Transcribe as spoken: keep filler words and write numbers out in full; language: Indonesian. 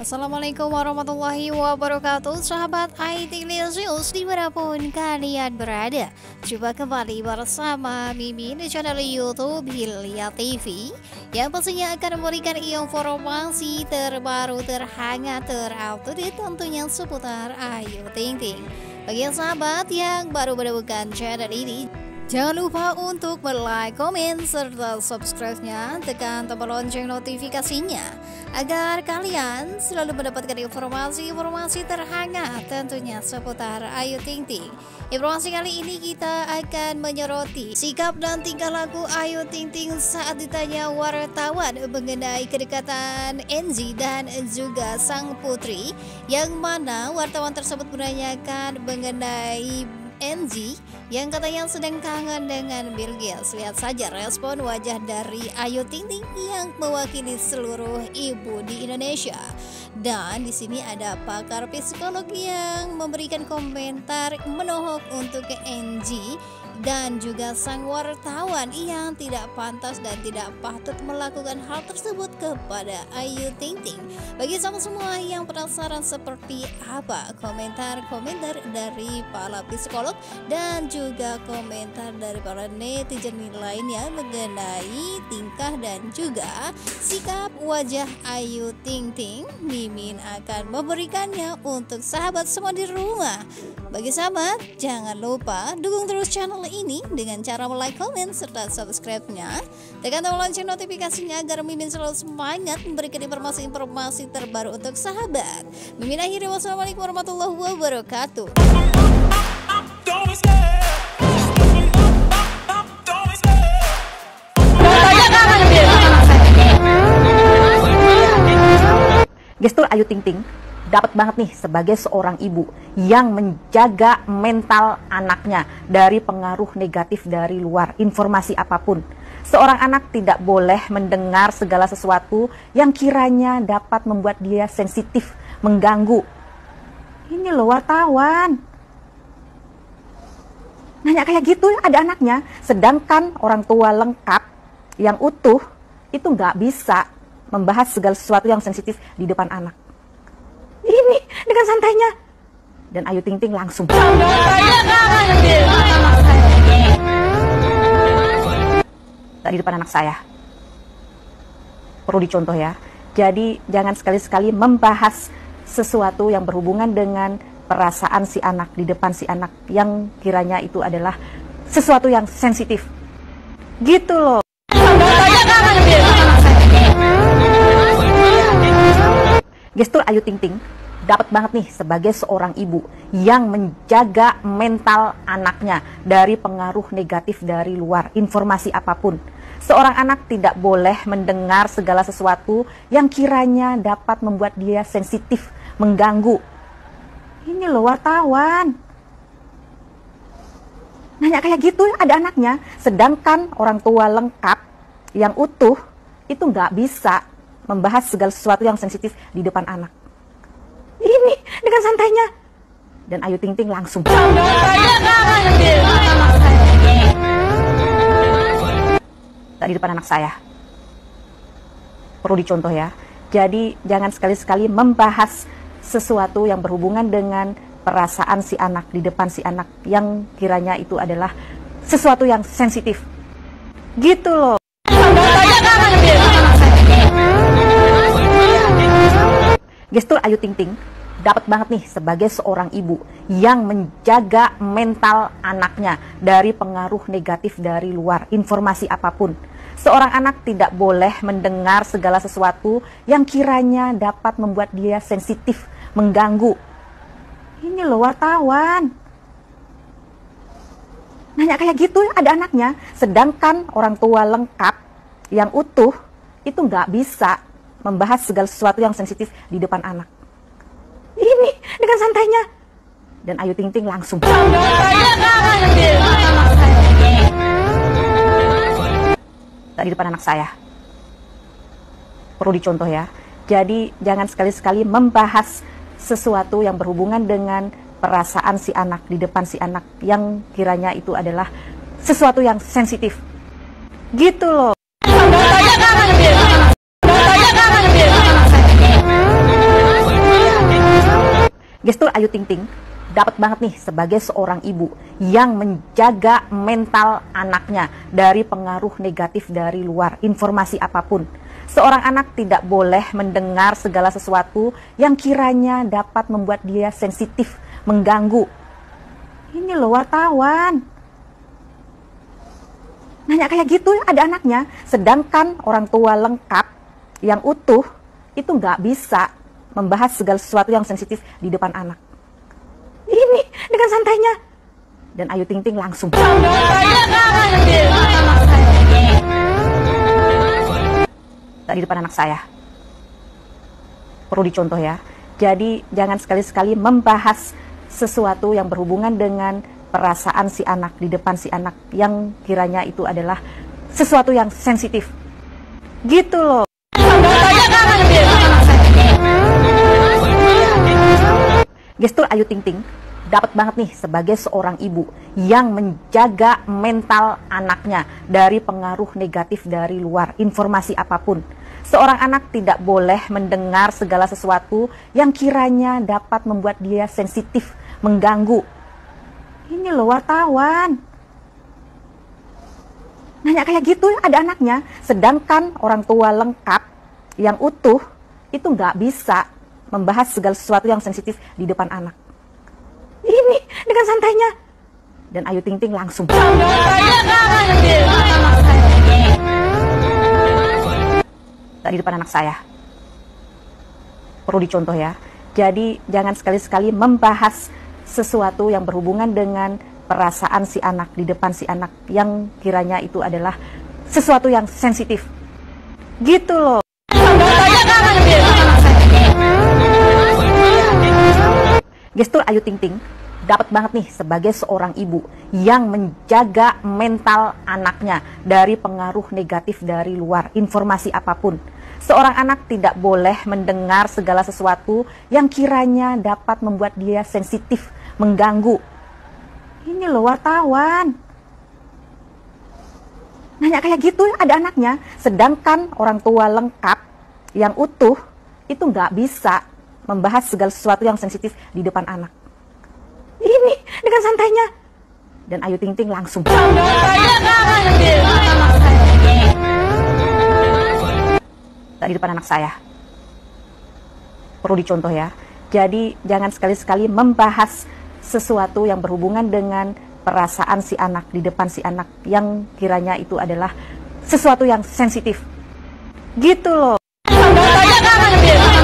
Assalamualaikum warahmatullahi wabarakatuh, sahabat I T News dimanapun kalian berada. Jumpa kembali bersama Mimin di channel YouTube Hilya T V yang pastinya akan memberikan informasi terbaru, terhangat, terupdate tentunya seputar Ayu Ting Ting. Bagi sahabat yang baru menemukan channel ini, jangan lupa untuk like, komen, serta subscribe-nya, tekan tombol lonceng notifikasinya agar kalian selalu mendapatkan informasi-informasi terhangat tentunya seputar Ayu Ting Ting. Informasi kali ini kita akan menyoroti sikap dan tingkah laku Ayu Ting Ting saat ditanya wartawan mengenai kedekatan Enzi dan juga sang putri, yang mana wartawan tersebut menanyakan mengenai Enzi yang katanya sedang kangen dengan Bilqis. Lihat saja respon wajah dari Ayu Ting Ting yang mewakili seluruh ibu di Indonesia. Dan di sini ada pakar psikolog yang memberikan komentar menohok untuk Enzi dan juga sang wartawan yang tidak pantas dan tidak patut melakukan hal tersebut kepada Ayu Ting Ting. Bagi sama semua yang penasaran seperti apa komentar-komentar dari para psikolog dan juga komentar dari para netizen lainnya mengenai tingkah dan juga sikap wajah Ayu Ting Ting, Mimin akan memberikannya untuk sahabat semua di rumah. Bagi sahabat, jangan lupa dukung terus channel ini dengan cara like, komen, serta subscribe-nya. Tekan tombol lonceng notifikasinya agar Mimin selalu semangat memberikan informasi-informasi terbaru untuk sahabat. Mimin akhiri, wassalamualaikum warahmatullahi wabarakatuh. Gestur Ayu Ting Ting dapat banget nih sebagai seorang ibu yang menjaga mental anaknya dari pengaruh negatif dari luar, informasi apapun. Seorang anak tidak boleh mendengar segala sesuatu yang kiranya dapat membuat dia sensitif, mengganggu. Ini loh wartawan, nanya kayak gitu ada anaknya, sedangkan orang tua lengkap yang utuh itu nggak bisa membahas segala sesuatu yang sensitif di depan anak. Ini dengan santainya, dan Ayu Ting Ting langsung tak di depan anak saya. Perlu dicontoh ya. Jadi jangan sekali-sekali membahas sesuatu yang berhubungan dengan perasaan si anak di depan si anak yang kiranya itu adalah sesuatu yang sensitif. Gitu loh. Gestur Ayu Ting Ting dapat banget nih sebagai seorang ibu yang menjaga mental anaknya dari pengaruh negatif dari luar, informasi apapun. Seorang anak tidak boleh mendengar segala sesuatu yang kiranya dapat membuat dia sensitif, mengganggu. Ini loh wartawan, nanya kayak gitu ada anaknya, sedangkan orang tua lengkap yang utuh itu nggak bisa membahas segala sesuatu yang sensitif di depan anak. Ini dengan santainya, dan Ayu Ting Ting langsung tak di depan anak saya. Perlu dicontoh ya. Jadi jangan sekali-sekali membahas sesuatu yang berhubungan dengan perasaan si anak di depan si anak yang kiranya itu adalah sesuatu yang sensitif. Gitu loh. Gestur Ayu Ting Ting dapat banget nih sebagai seorang ibu yang menjaga mental anaknya dari pengaruh negatif dari luar, informasi apapun. Seorang anak tidak boleh mendengar segala sesuatu yang kiranya dapat membuat dia sensitif, mengganggu. Ini loh wartawan, nanya kayak gitu ada anaknya, sedangkan orang tua lengkap yang utuh itu nggak bisa membahas segala sesuatu yang sensitif di depan anak. Ini dengan santainya, dan Ayu Ting Ting langsung tak di depan anak saya. Perlu dicontoh ya. Jadi jangan sekali-sekali membahas sesuatu yang berhubungan dengan perasaan si anak di depan si anak yang kiranya itu adalah sesuatu yang sensitif. Gitu loh. Gestur Ayu Ting Ting dapat banget nih sebagai seorang ibu yang menjaga mental anaknya dari pengaruh negatif dari luar, informasi apapun. Seorang anak tidak boleh mendengar segala sesuatu yang kiranya dapat membuat dia sensitif, mengganggu. Ini loh wartawan. Nanya kayak gitu ada anaknya, sedangkan orang tua lengkap yang utuh itu nggak bisa membahas segala sesuatu yang sensitif di depan anak. Ini dengan santainya. Dan Ayu Ting Ting langsung di depan anak saya. Perlu dicontoh ya. Jadi jangan sekali-sekali membahas sesuatu yang berhubungan dengan perasaan si anak di depan si anak yang kiranya itu adalah sesuatu yang sensitif. Gitu loh. Gestur Ayu Ting Ting dapat banget nih sebagai seorang ibu yang menjaga mental anaknya dari pengaruh negatif dari luar, informasi apapun. Seorang anak tidak boleh mendengar segala sesuatu yang kiranya dapat membuat dia sensitif, mengganggu. Ini loh wartawan. Nanya kayak gitu ada anaknya, sedangkan orang tua lengkap yang utuh itu nggak bisa membahas segala sesuatu yang sensitif di depan anak. Ini dengan santainya. Dan Ayu Ting Ting langsung di depan anak saya. Perlu dicontoh ya. Jadi jangan sekali-sekali membahas sesuatu yang berhubungan dengan perasaan si anak di depan si anak yang kiranya itu adalah sesuatu yang sensitif. Gitu loh. Gestur Ayu Ting Ting dapat banget nih sebagai seorang ibu yang menjaga mental anaknya dari pengaruh negatif dari luar, informasi apapun. Seorang anak tidak boleh mendengar segala sesuatu yang kiranya dapat membuat dia sensitif, mengganggu. Ini loh wartawan. Nanya kayak gitu ada anaknya, sedangkan orang tua lengkap yang utuh itu nggak bisa membahas segala sesuatu yang sensitif di depan anak. Ini dengan santainya. Dan Ayu Ting Ting langsung di depan anak saya. Perlu dicontoh ya. Jadi jangan sekali-sekali membahas sesuatu yang berhubungan dengan perasaan si anak di depan si anak yang kiranya itu adalah sesuatu yang sensitif. Gitu loh.